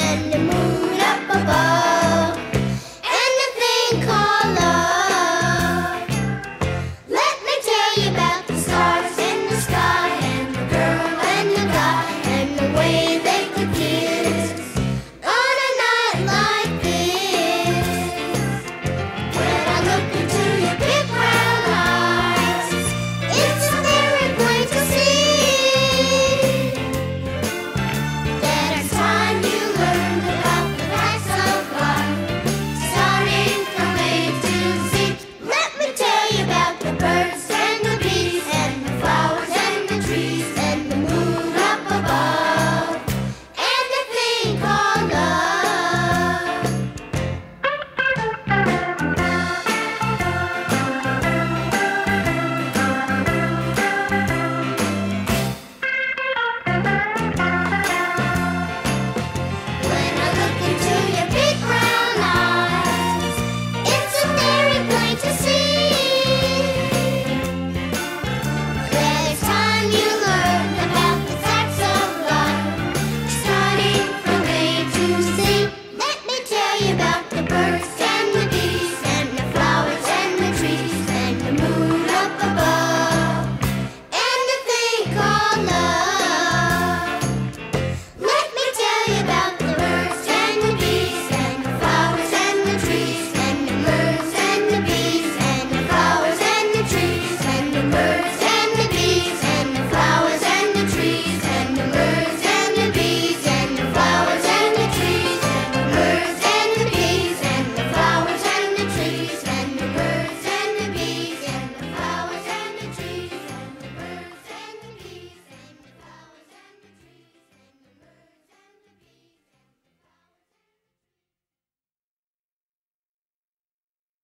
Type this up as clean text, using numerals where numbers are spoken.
and the moon up above, and the thing called love. Let me tell you about the stars in the sky, and the girl and the guy, and the way they could kiss on a night like this. When I look into your big brown eyes, it's so very plain to see that it's time you learned about the facts of life, starting from A to Z. Let me tell you about the birds and the bees, and the flowers and the trees, and the moon up above, and the thing called love.